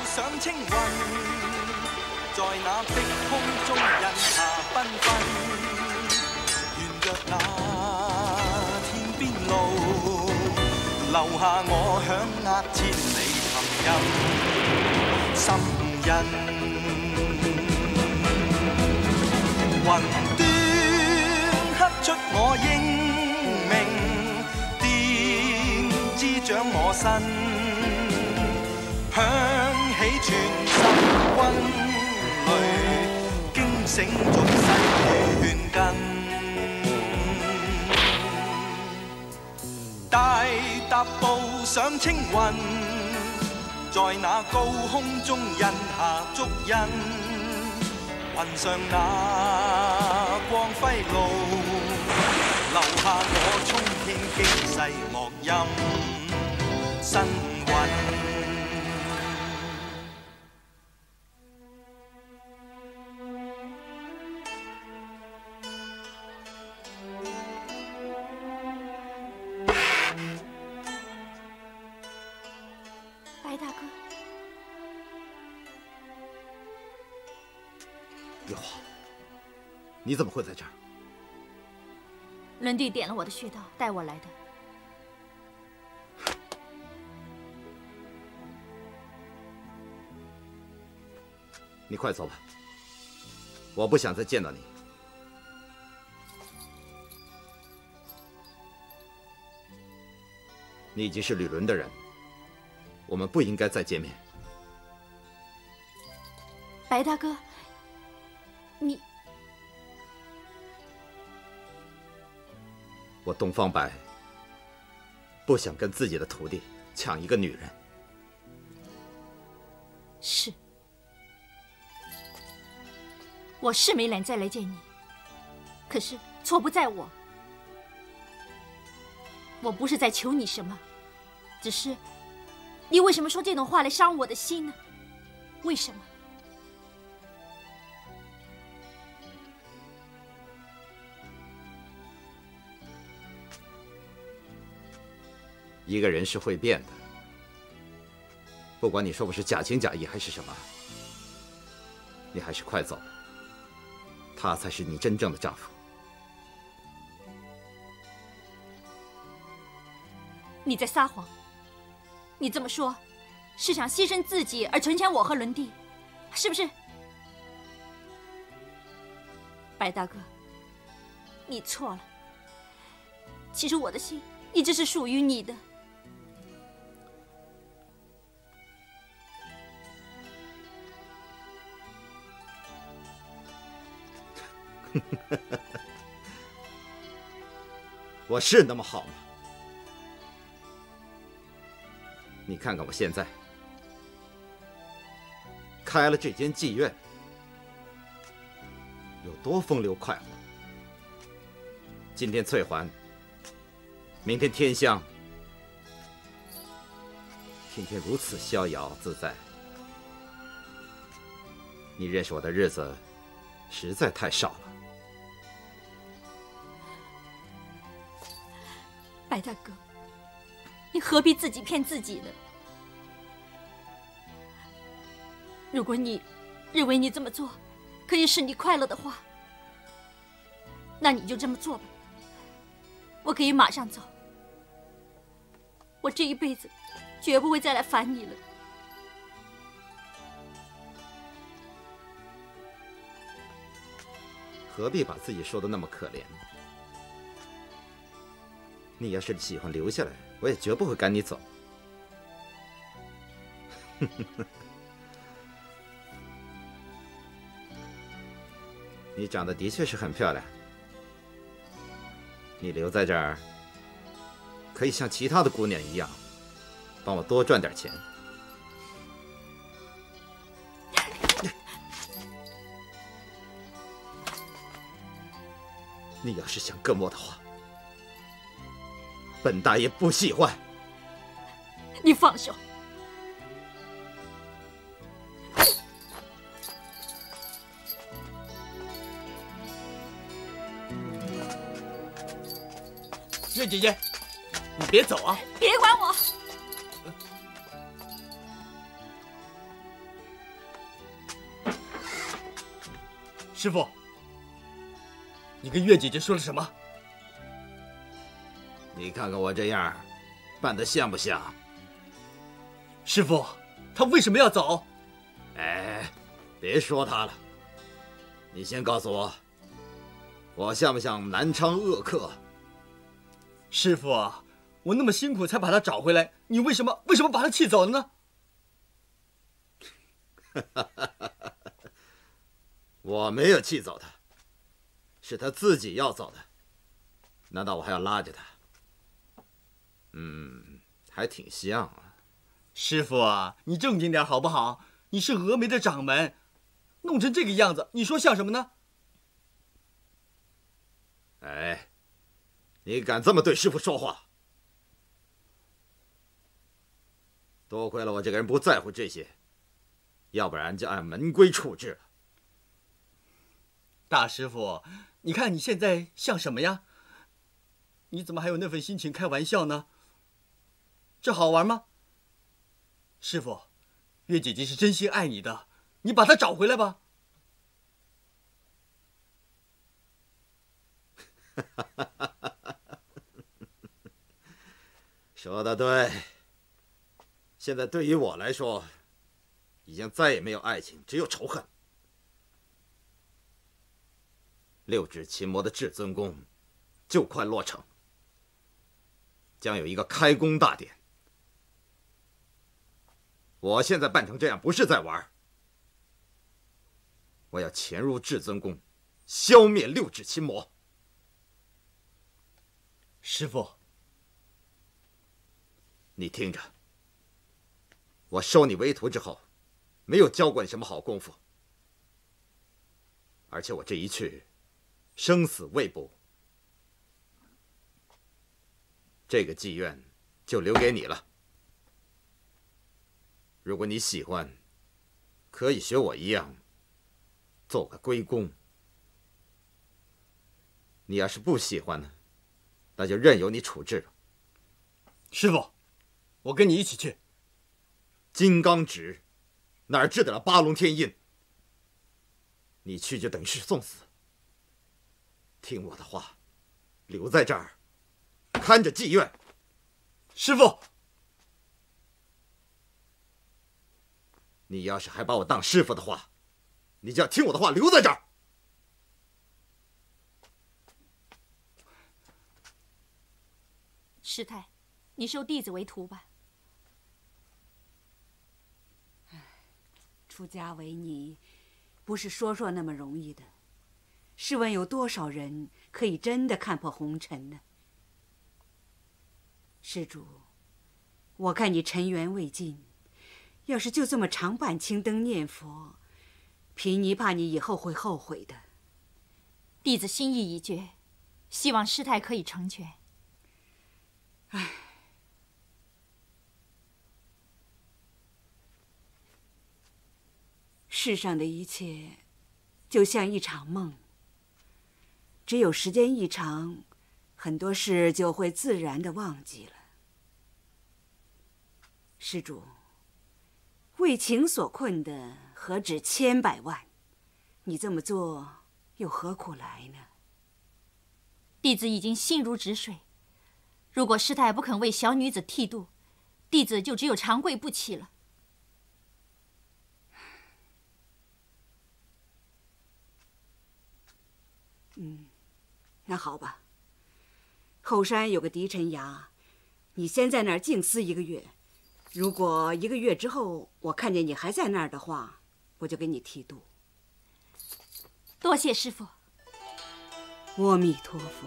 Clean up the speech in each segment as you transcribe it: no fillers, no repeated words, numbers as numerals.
上青雲，在那碧空中印下繽紛。沿着那天邊路，留下我響壓千里琴音，心印。雲端刻出我英名，電枝長我身，響起全神軍淚，驚醒眾世勸根。大踏步上青雲，在那高空中印下足印。雲上那光輝路，留下我衝天驚世樂音新韻。 白大哥。 月华，你怎么会在这儿？ 伦弟点了我的穴道，带我来的。 你快走吧，我不想再见到你。你已经是吕伦的人，我们不应该再见面。 白大哥。 我东方白不想跟自己的徒弟抢一个女人。 是，我是没脸再来见你，可是错不在我。我不是在求你什么，只是你为什么说这种话来伤我的心呢？为什么？ 一个人是会变的，不管你说我是假情假意还是什么，你还是快走吧。他才是你真正的丈夫。 你在撒谎！你这么说，是想牺牲自己而成全我和伦弟，是不是？白大哥，你错了。其实我的心一直是属于你的。 我是那么好吗？你看看我现在开了这间妓院，有多风流快活。今天翠环，明天天香，天天如此逍遥自在。你认识我的日子实在太少了。 白大哥，你何必自己骗自己呢？如果你认为你这么做可以使你快乐的话，那你就这么做吧。我可以马上走，我这一辈子绝不会再来烦你了。 何必把自己说的那么可怜？你要是喜欢留下来，我也绝不会赶你走。你长得的确是很漂亮，你留在这儿，可以像其他的姑娘一样，帮我多赚点钱。你要是想跟我的话，本大爷不喜欢。 你放手！ 月姐姐，你别走啊！ 别管我！ 师傅，你跟月姐姐说了什么？ 你看看我这样，办得像不像？ 师傅，她为什么要走？ 哎，别说他了，你先告诉我，我像不像南昌恶客？ 师傅啊，我那么辛苦才把她找回来，你为什么把她气走了呢？ 我没有气走他，是他自己要走的，难道我还要拉着他？还挺像啊。 师傅啊，你正经点好不好？你是峨眉的掌门，弄成这个样子，你说像什么呢？ 哎，你敢这么对师傅说话？多亏了我这个人不在乎这些，要不然就按门规处置了。 大师傅，你看你现在像什么呀？你怎么还有那份心情开玩笑呢？这好玩吗？师傅，月姐姐是真心爱你的，你把她找回来吧。 说得对，现在对于我来说，已经再也没有爱情，只有仇恨。六指琴魔的至尊宫就快落成，将有一个开工大典。我现在办成这样，不是在玩，我要潜入至尊宫，消灭六指琴魔。 师傅， 你听着，我收你为徒之后，没有教过你什么好功夫，而且我这一去，生死未卜，这个妓院就留给你了。如果你喜欢，可以学我一样，做个龟公。你要是不喜欢呢，那就任由你处置吧。 师傅，我跟你一起去。 金刚指哪儿治得了八龙天印？你去就等于是送死。听我的话，留在这儿，看着妓院。 师傅， 你要是还把我当师傅的话，你就要听我的话，留在这儿。 师太，你收弟子为徒吧。 出家为尼，不是说说那么容易的。试问有多少人可以真的看破红尘呢？施主，我看你尘缘未尽，要是就这么常伴青灯念佛，贫尼怕你以后会后悔的。 弟子心意已决，希望师太可以成全。 唉，世上的一切就像一场梦，只有时间一长，很多事就会自然的忘记了。施主，为情所困的何止千百万，你这么做又何苦来呢？ 弟子已经心如止水，如果师太不肯为小女子剃度，弟子就只有长跪不起了。 那好吧，后山有个狄尘崖，你先在那儿静思1个月。如果1个月之后我看见你还在那儿的话，我就给你剃度。 多谢师父。 阿弥陀佛。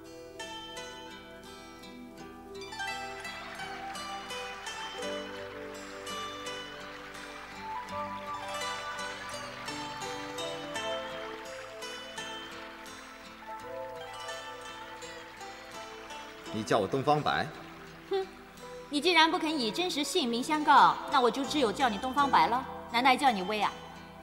你叫我东方白？ 哼，你既然不肯以真实姓名相告，那我就只有叫你东方白了，难道还叫你薇啊？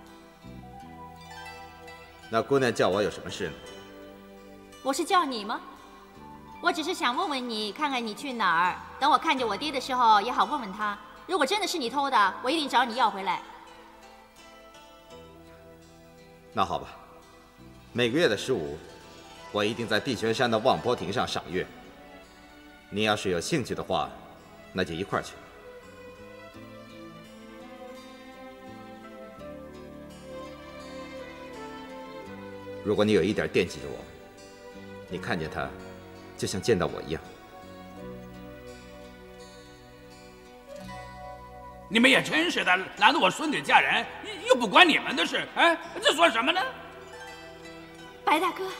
那姑娘叫我有什么事呢？ 我是叫你吗？我只是想问问你，看看你去哪儿，等我看见我爹的时候也好问问他，如果真的是你偷的，我一定找你要回来。 那好吧， 每个月的15，我一定在碧泉山的望坡亭上赏月。你要是有兴趣的话，那就一块儿去。如果你有一点惦记着我，你看见他，就像见到我一样。 你们也真是的，拦着我孙女嫁人，又不关你们的事，哎，这算什么呢？ 白大哥，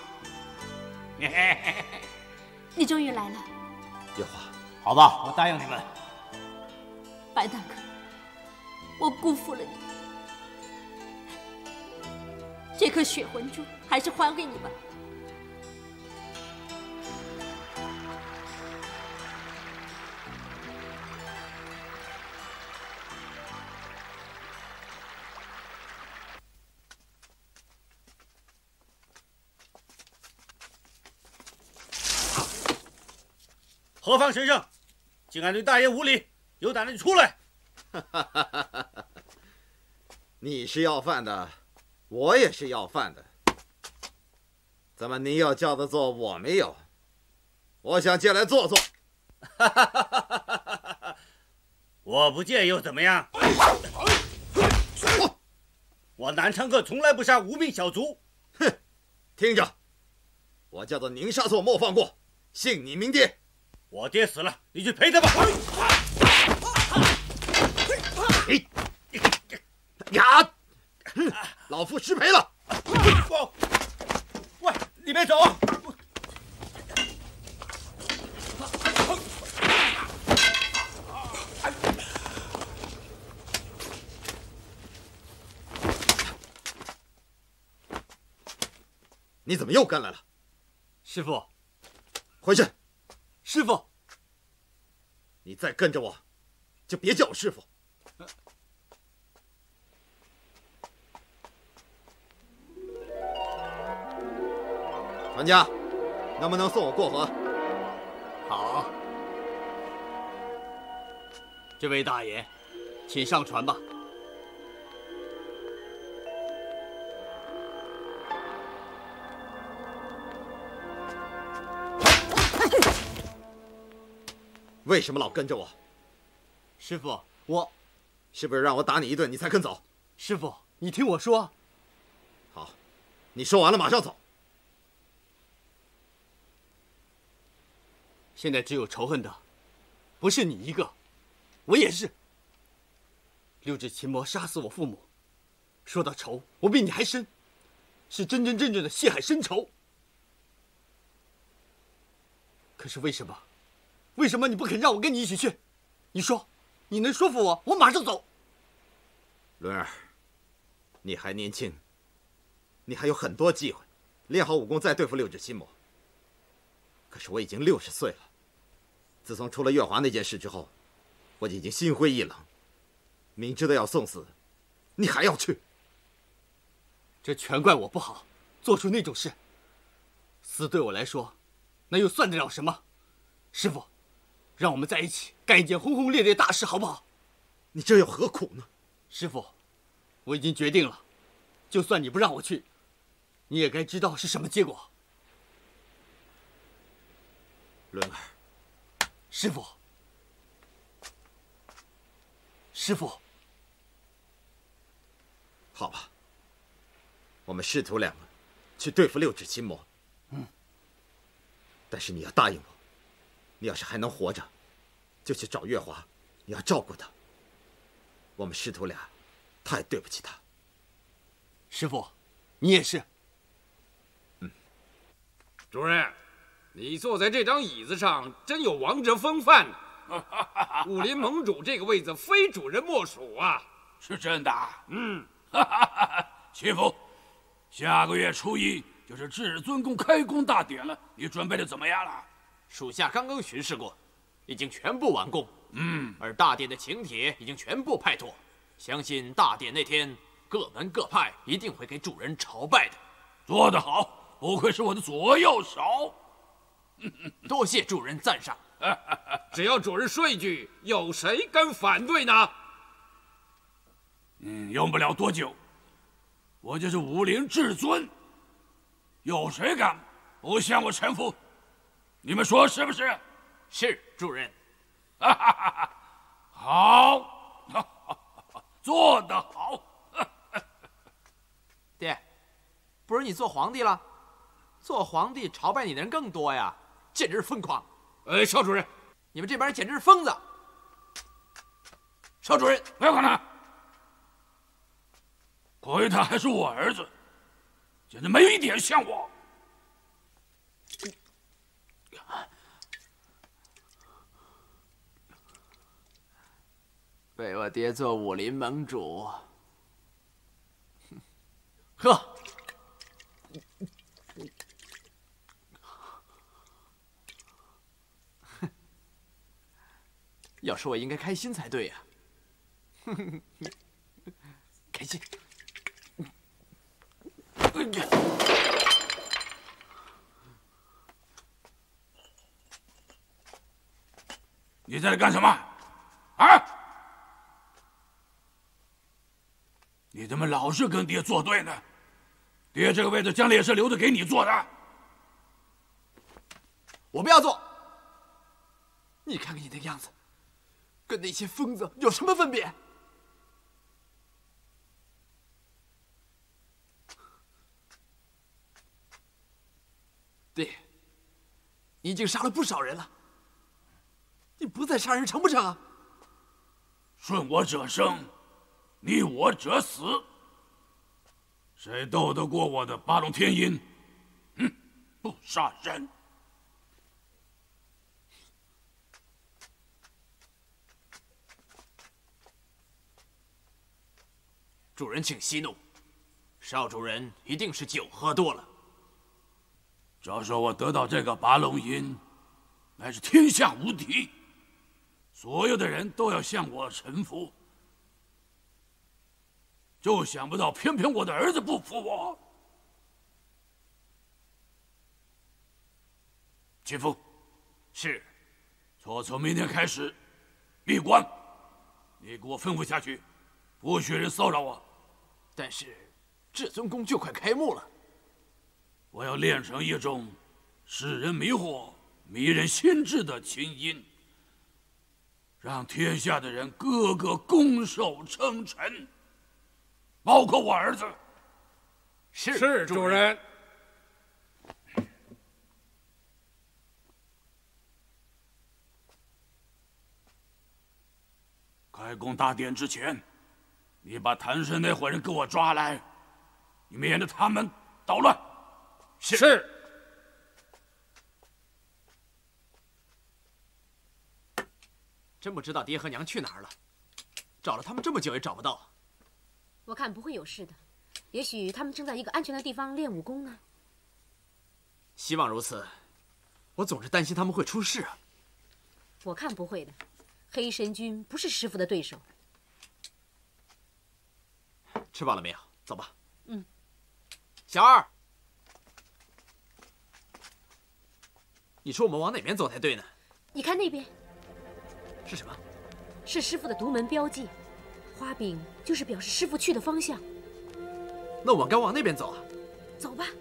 你终于来了。 月华， 好吧，我答应你们。 白大哥，我辜负了你，这颗血魂珠还是还给你吧。 何方神圣，竟敢对大爷无礼！有胆的你出来！ 你是要饭的，我也是要饭的。怎么你有叫的做，我没有？我想进来坐坐。 我不见又怎么样？我南昌客从来不杀无名小卒。 哼，听着，我叫做宁杀错莫放过，姓你名爹。 我爹死了，你去陪他吧。 呀！老夫失陪了。 喂，你别走！ 你怎么又跟来了？ 师傅， 回去。 师傅， 你再跟着我，就别叫我师傅。船家，能不能送我过河？ 好。这位大爷，请上船吧。 为什么老跟着我？ 师傅，我是不是让我打你一顿，你才肯走？ 师傅，你听我说。 好，你说完了马上走。 现在只有仇恨的，不是你一个，我也是。六指琴魔杀死我父母，说到仇，我比你还深，是真真正正的血海深仇。可是为什么？为什么你不肯让我跟你一起去？你说，你能说服我，我马上走。 伦儿，你还年轻，你还有很多机会，练好武功再对付六指心魔。可是我已经60岁了，自从出了月华那件事之后，我已经心灰意冷。明知道要送死，你还要去？ 这全怪我不好，做出那种事。死对我来说，那又算得了什么？师傅，让我们在一起干一件轰轰烈烈大事，好不好？ 你这又何苦呢？ 师傅，我已经决定了，就算你不让我去，你也该知道是什么结果。 伦儿， 师傅，师傅， 好吧，我们师徒两个去对付六指心魔。但是你要答应我，你要是还能活着，就去找月华，你要照顾她。我们师徒俩太对不起她。 师傅，你也是。 主任，你坐在这张椅子上真有王者风范呢。武林盟主这个位子非主人莫属啊！ 是真的。媳妇，下个月初1就是至尊宫开工大典了，你准备的怎么样了？ 属下刚刚巡视过，已经全部完工。而大典的请帖已经全部派妥，相信大典那天各门各派一定会给主人朝拜的。 做得好，不愧是我的左右手。 多谢主人赞赏。 只要主人说一句，有谁敢反对呢？ 用不了多久，我就是武林至尊。 有谁敢不向我臣服？你们说是不是？ 是，主人。 好，做得好。 爹，不是你做皇帝了？做皇帝朝拜你的人更多呀，简直是疯狂！ 邵主任， 你们这帮人简直是疯子！邵主任， 不要管他，亏他还是我儿子，简直没有一点像我。 被我爹做武林盟主，呵。要说我应该开心才对呀，开心。 你在这干什么？啊！你怎么老是跟爹作对呢？爹这个位置将来也是留着给你做的。 我不要做。你看看你那个样子，跟那些疯子有什么分别？爹，你已经杀了不少人了，你不再杀人成不成啊？ 顺我者生，逆我者死。谁斗得过我的八龙天音？不杀人。 主人，请息怒。邵主人一定是酒喝多了。 照说我得到这个八龙银，乃是天下无敌，所有的人都要向我臣服。就想不到，偏偏我的儿子不服我。秦父， 是。 从明天开始，闭关，你给我吩咐下去，不许人骚扰我。 但是，至尊宫就快开幕了， 我要练成一种使人迷惑、迷人心智的琴音，让天下的人个个拱手称臣，包括我儿子。 是，主人。 开宫大典之前，你把谭氏那伙人给我抓来，你免得他们捣乱。 是。 真不知道爹和娘去哪儿了，找了他们这么久也找不到。 我看不会有事的，也许他们正在一个安全的地方练武功呢。 希望如此，我总是担心他们会出事啊。 我看不会的，黑神君不是师傅的对手。 吃饱了没有？走吧。 小二， 你说我们往哪边走才对呢？ 你看那边， 是什么？ 是师傅的独门标记，花柄就是表示师傅去的方向。 那我们该往那边走啊。 走吧。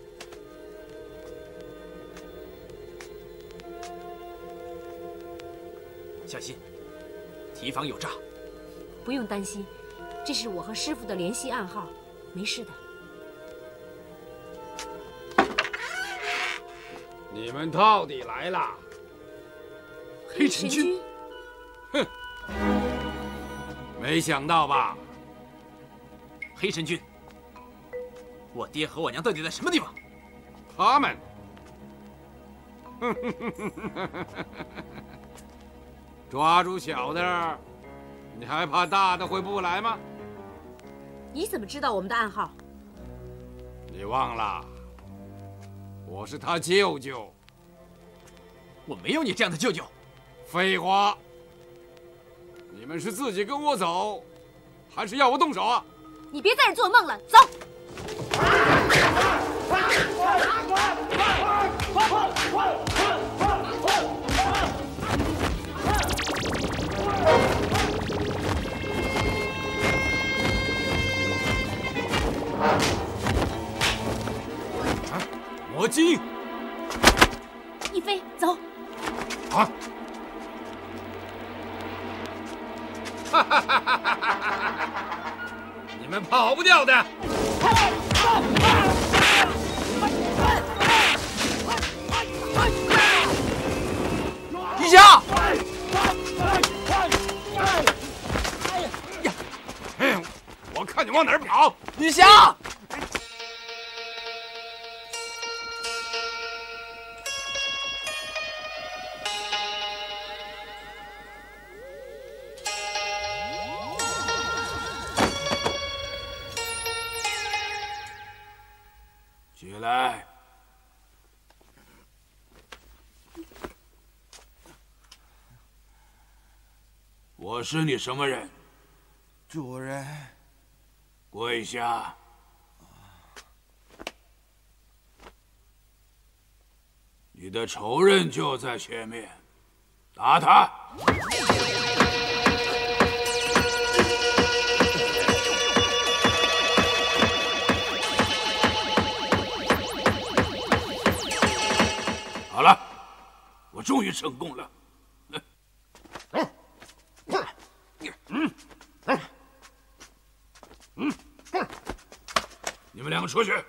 小心，提防有诈。 不用担心，这是我和师傅的联系暗号，没事的。 你们到底来了？ 黑神君。 哼，没想到吧？ 黑神君，我爹和我娘到底在什么地方？ 他们，抓住小的，你还怕大的会不来吗？ 你怎么知道我们的暗号？ 你忘了，我是他舅舅。 我没有你这样的舅舅。 废话！你们是自己跟我走，还是要我动手啊？ 你别在这做梦了，走！ 魔晶。 一飞，走。 啊！哈哈哈哈哈！你们跑不掉的。 一下！ 我看你往哪儿跑！ 一下！ 起来！我是你什么人？ 主人， 跪下！你的仇人就在前面，打他！好了，我终于成功了。你们两个出去。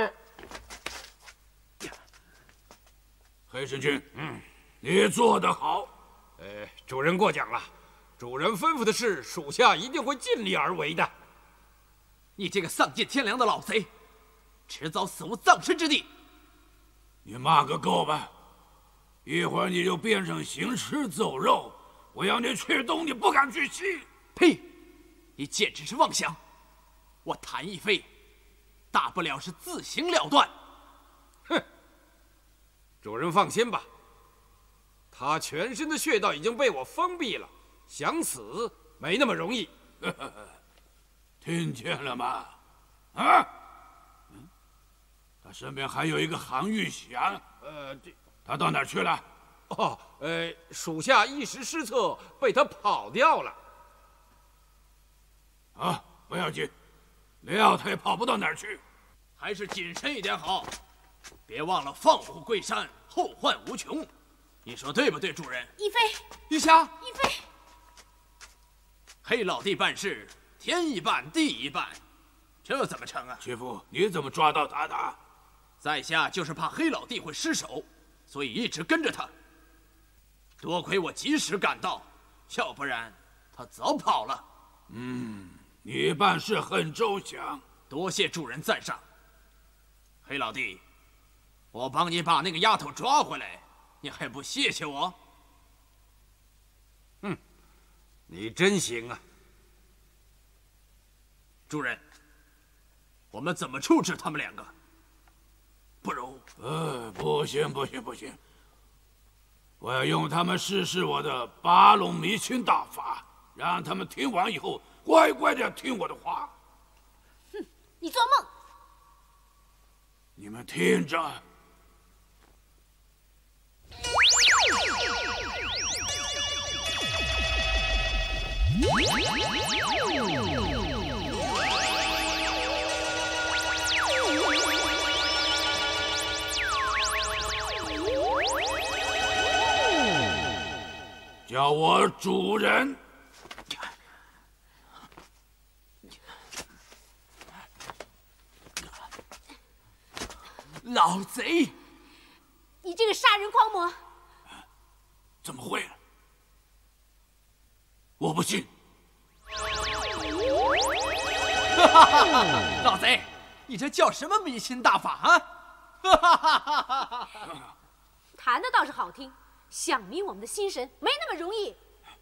黑神君，你做得好。 主人过奖了。主人吩咐的事，属下一定会尽力而为的。 你这个丧尽天良的老贼，迟早死无葬身之地。 你骂个够吧！一会儿你就变成行尸走肉，我要你去东，你不敢去西。 呸！你简直是妄想！我谭一飞，大不了是自行了断。 哼！主人放心吧，他全身的穴道已经被我封闭了，想死没那么容易。 听见了吗？啊！他身边还有一个韩玉祥。他到哪儿去了？ 哦，属下一时失策，被他跑掉了。 啊，不要紧，撂他也跑不到哪儿去。 还是谨慎一点好，别忘了放虎归山，后患无穷。你说对不对，主人？ 一飞， 玉霞， 一飞， 黑老弟办事，天一半地一半，这怎么成啊？ 媳妇，你怎么抓到他的？ 在下就是怕黑老弟会失手，所以一直跟着他。多亏我及时赶到，要不然他早跑了。 你办事很周详， 多谢主人赞赏。黑老弟，我帮你把那个丫头抓回来，你还不谢谢我？ 你真行啊！ 主人，我们怎么处置他们两个？不如…… 不行，我要用他们试试我的八龙迷心大法，让他们听完以后乖乖的听我的话。 哼，你做梦！ 你们听着。叫我主人。 老贼！ 你这个杀人狂魔！ 怎么会？我不信！ 老贼，你这叫什么迷心大法啊？ 谈的倒是好听，想迷我们的心神没那么容易。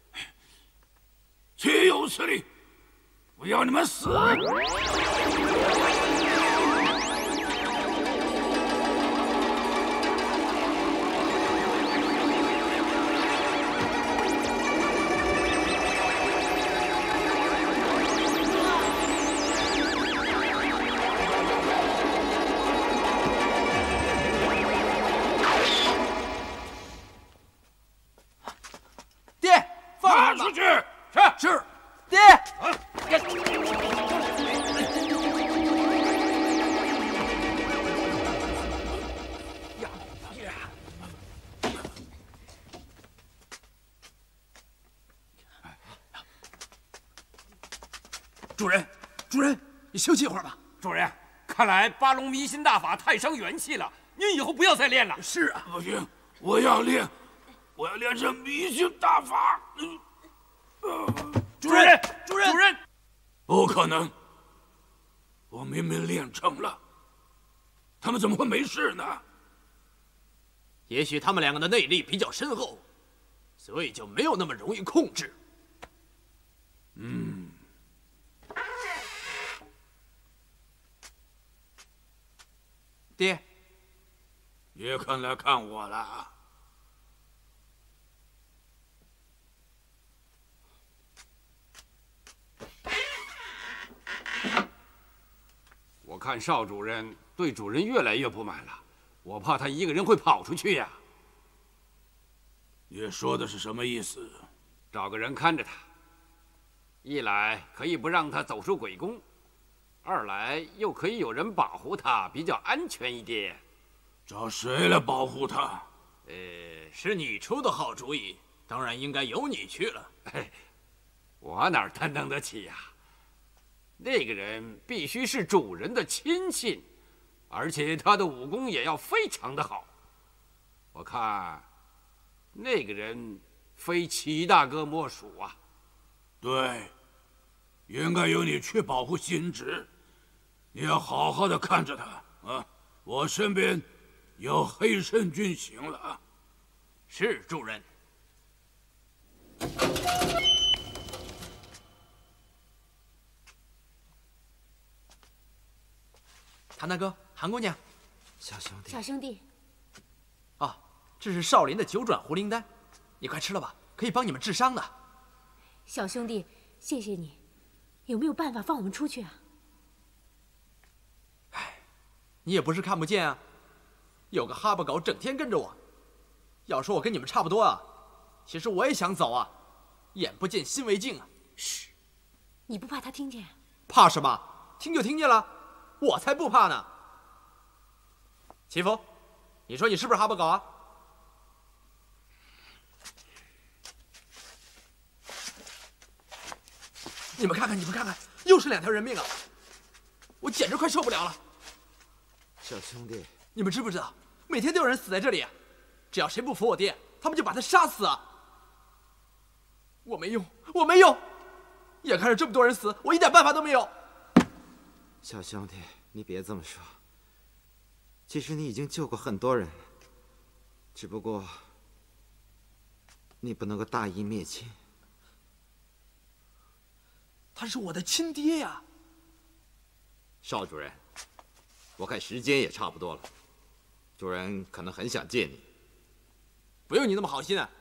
岂有此理！我要你们死！ 爹，放出去！ 是，爹。 主人，主人，你休息一会儿吧。 主人，看来八龙迷心大法太伤元气了，您以后不要再练了。 是啊， 不行，我要练成迷心大法。 主人， 主人， 不可能！我明明练成了，他们怎么会没事呢？ 也许他们两个的内力比较深厚，所以就没有那么容易控制。 爹， 也肯来看我了。 我看邵主任对主人越来越不满了，我怕他一个人会跑出去呀。 你说的是什么意思？ 找个人看着他，一来可以不让他走出鬼宫，二来又可以有人保护他，比较安全一点。 找谁来保护他？ 是你出的好主意，当然应该由你去了。 我哪担当得起呀？那个人必须是主人的亲信，而且他的武功也要非常的好。我看，那个人非齐大哥莫属啊。 对，应该由你去保护心直。你要好好的看着他啊！我身边有黑参军行了。 是主人。 谭大哥，韩姑娘， 小兄弟， 小兄弟， 啊，这是少林的9转狐灵丹，你快吃了吧，可以帮你们治伤的。 小兄弟，谢谢你。有没有办法放我们出去啊？ 你也不是看不见啊，有个哈巴狗整天跟着我。要说我跟你们差不多啊，其实我也想走啊，眼不见心为净啊。 嘘，你不怕他听见？ 怕什么？听就听见了，我才不怕呢。祈福，你说你是不是哈巴狗啊？你们看看，你们看看，又是2条人命啊！我简直快受不了了。 小兄弟， 你们知不知道，每天都有人死在这里啊？只要谁不服我爹，他们就把他杀死啊！我没用，我没用！眼看着这么多人死，我一点办法都没有。 小兄弟，你别这么说。其实你已经救过很多人了，只不过你不能够大义灭亲。 他是我的亲爹呀！ 邵主任，我看时间也差不多了，主人可能很想见你。 不用你那么好心啊！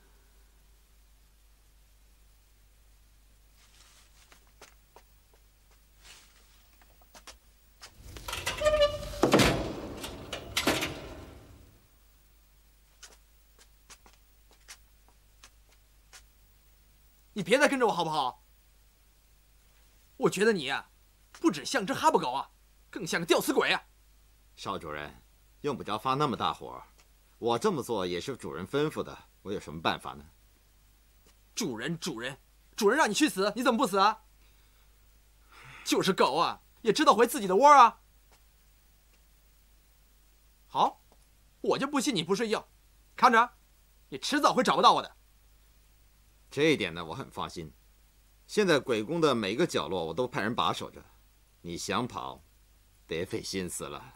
你别再跟着我好不好？我觉得你呀，不只像只哈巴狗啊，更像个吊死鬼啊！ 邵主任，用不着发那么大火，我这么做也是主人吩咐的，我有什么办法呢？ 主人让你去死，你怎么不死啊？就是狗啊，也知道回自己的窝啊！好，我就不信你不睡觉，看着，你迟早会找不到我的。 这一点呢，我很放心。现在鬼宫的每个角落我都派人把守着，你想跑，得费心思了。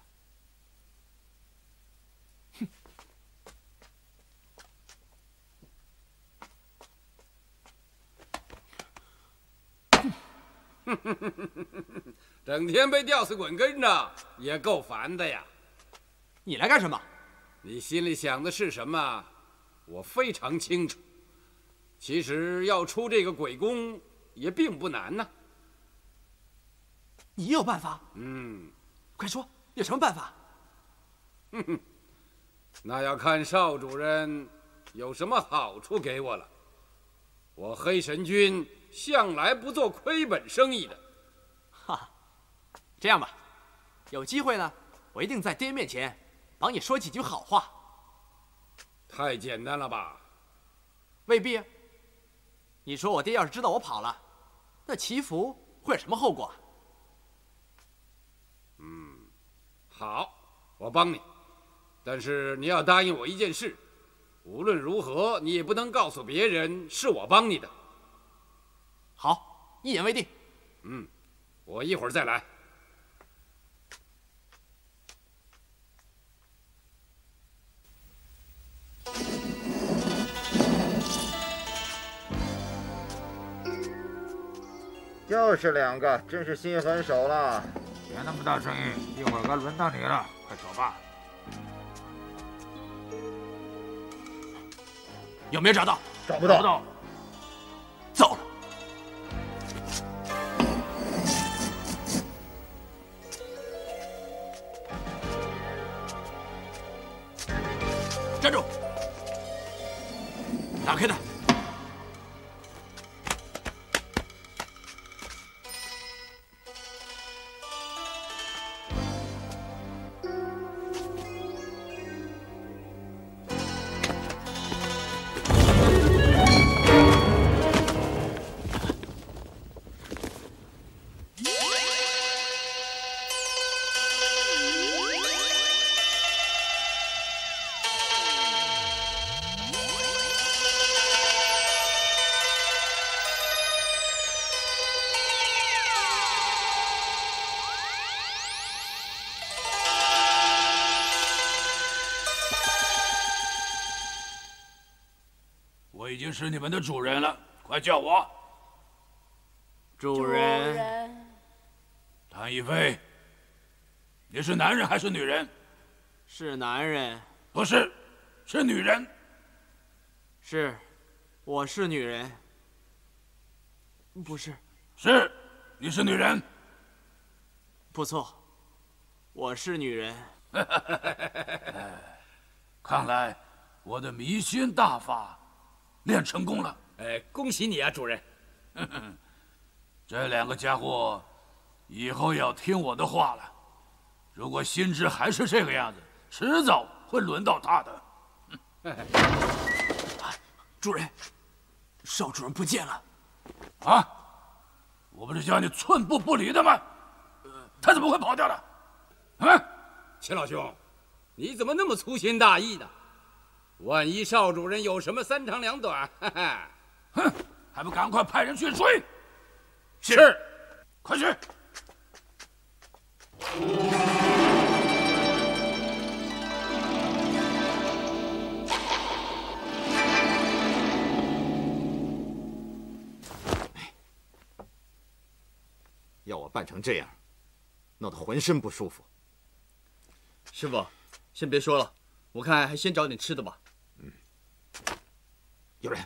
整天被吊死鬼跟着，也够烦的呀。 你来干什么？ 你心里想的是什么，我非常清楚。其实要出这个鬼宫也并不难呢。 你有办法？快说，有什么办法？ 那要看邵主任有什么好处给我了。我黑神军向来不做亏本生意的。 哈，这样吧，有机会呢，我一定在爹面前帮你说几句好话。 太简单了吧？ 未必啊。你说我爹要是知道我跑了，那祈福会有什么后果？ 好，我帮你，但是你要答应我一件事，无论如何你也不能告诉别人是我帮你的。 好，一言为定。 我一会儿再来。 就是2个，真是心狠手辣。 别那么大声音，一会儿该轮到你了，快走吧。 有没有找到？ 找不到。 走了。站住！打开它。 我已经是你们的主人了，快叫我主人。 谭一飞，你是男人还是女人？ 是男人。 不是，是女人。 是，我是女人。不是。 是，你是女人。 不错，我是女人。 看来我的迷心大法练成功了。 恭喜你啊，主人。 这2个家伙以后要听我的话了。如果心智还是这个样子，迟早会轮到他的。 主人，少主人不见了。 啊！我不是叫你寸步不离的吗？他怎么会跑掉了？啊！ 秦老兄，你怎么那么粗心大意呢？万一少主人有什么3长2短， 哼，还不赶快派人去追！ 是， 快去！ 要我办成这样，弄得浑身不舒服。 师傅，先别说了，我看还先找点吃的吧。 有人。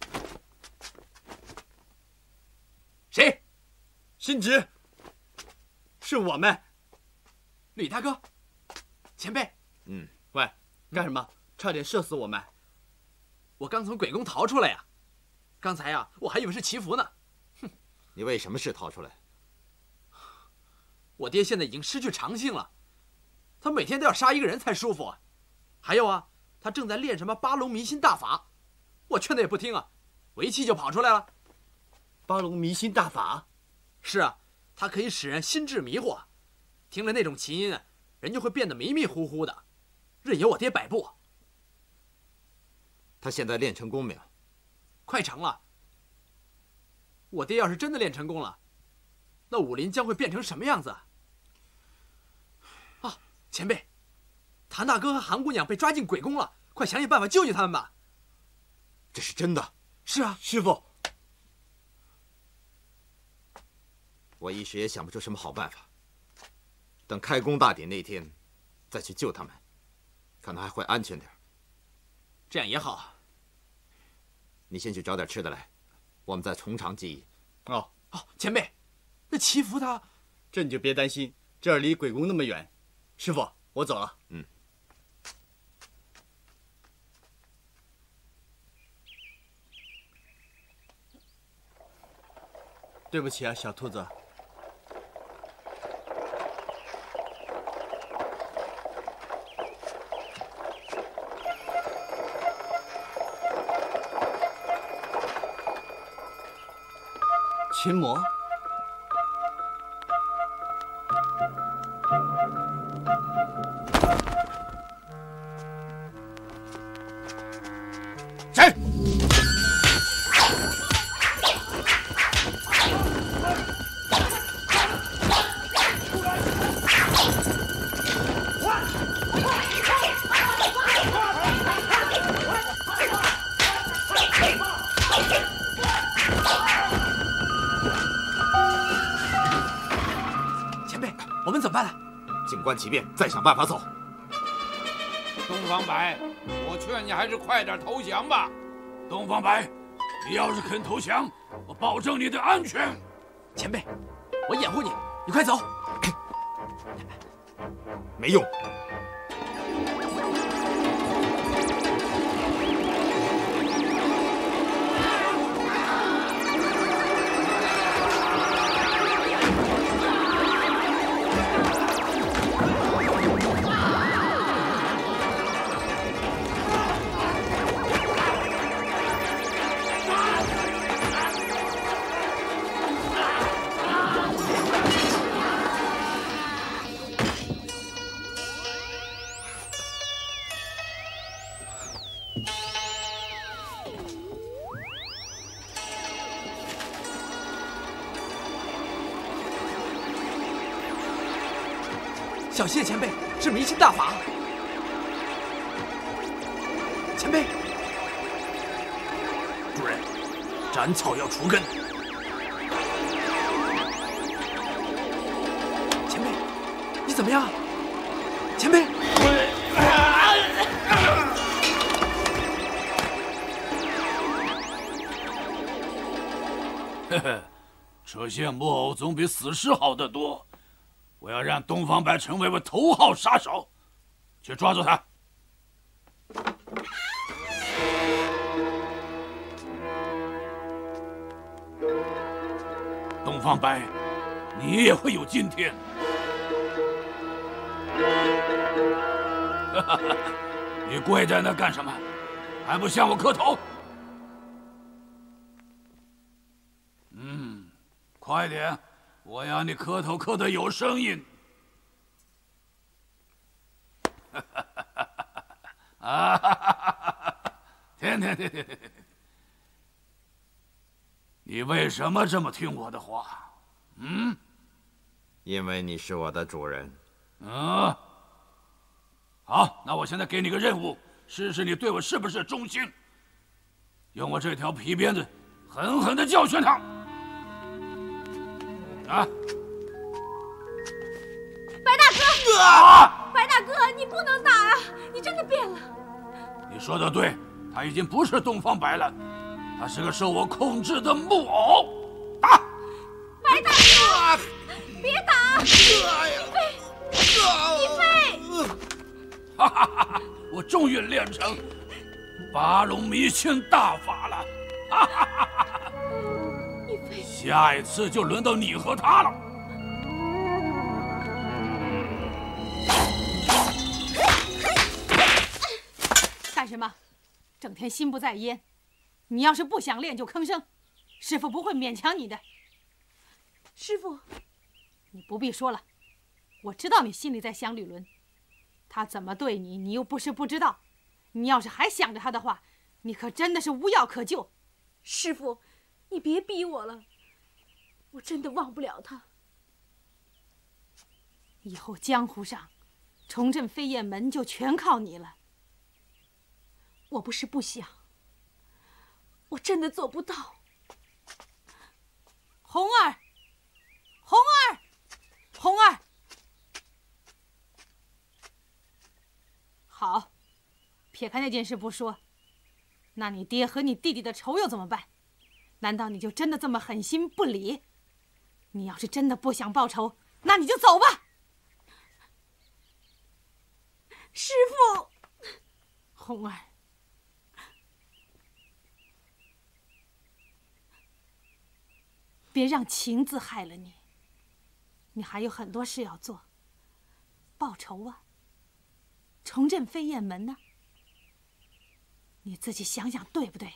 谁？ 辛植。是我们。 李大哥。前辈。 喂，干什么？差点射死我们。 我刚从鬼宫逃出来呀。刚才呀，我还以为是祈福呢。 哼，你为什么事逃出来？ 我爹现在已经失去长性了，他每天都要杀一个人才舒服啊。还有啊，他正在练什么八龙迷心大法，我劝他也不听啊，我一气就跑出来了。 八龙迷心大法？ 是啊，它可以使人心智迷惑，听了那种琴音啊，人就会变得迷迷糊糊的，任由我爹摆布。 他现在练成功没有？ 快成了。我爹要是真的练成功了，那武林将会变成什么样子啊？啊，前辈，谭大哥和韩姑娘被抓进鬼宫了，快想想办法救救他们吧。 这是真的？ 是啊， 师傅。 我一时也想不出什么好办法。等开工大典那天，再去救他们，可能还会安全点。 这样也好。 你先去找点吃的来，我们再从长计议。 哦， 前辈，那祈福他， 这你就别担心，这儿离鬼宫那么远。师傅，我走了。对不起啊，小兔子。琴魔， 谁？ 前辈，我们怎么办呢？ 静观其变，再想办法走。 东方白，我劝你还是快点投降吧。东方白，你要是肯投降，我保证你的安全。 前辈，我掩护你，你快走。 没用。 小谢前辈是迷信大法。前辈， 主人，斩草要除根。 前辈，你怎么样？前辈， 呵呵，扯线木偶总比死尸好得多。我要让东方白成为我头号杀手，去抓住他。东方白，你也会有今天。你跪在那干什么？还不向我磕头？快点！我要你磕头磕得有声音。天，你为什么这么听我的话？ 因为你是我的主人。 好，那我现在给你个任务，试试你对我是不是忠心。用我这条皮鞭子，狠狠地教训他。 白大哥！白大哥，你不能打啊！你真的变了。 你说的对，他已经不是东方白了，他是个受我控制的木偶。打！ 白大哥，别打！你飞！ 哈哈哈！我终于练成八龙迷心大法了！哈哈哈哈！下一次就轮到你和他了。 干什么？整天心不在焉。你要是不想练就吭声，师傅不会勉强你的。师傅，你不必说了，我知道你心里在想吕伦，他怎么对你，你又不是不知道。你要是还想着他的话，你可真的是无药可救。 师傅，你别逼我了。我真的忘不了他。 以后江湖上，重振飞燕门就全靠你了。 我不是不想，我真的做不到。 红儿，红儿，红儿，好，撇开那件事不说，那你爹和你弟弟的仇又怎么办？难道你就真的这么狠心不理？你要是真的不想报仇，那你就走吧。 师父， 红儿，别让情字害了你。你还有很多事要做，报仇啊，重振飞燕门呢。你自己想想，对不对？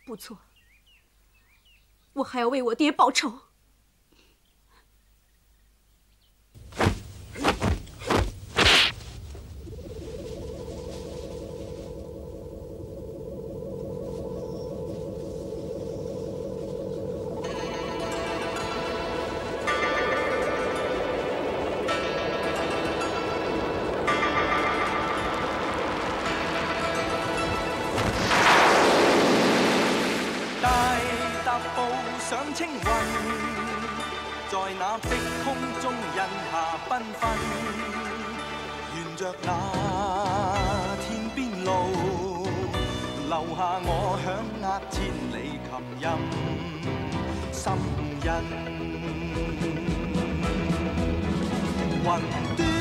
不错，我还要为我爹报仇。 上青雲，在那碧空中印下繽紛，沿着那天邊路，留下我響壓千里琴音心印。雲端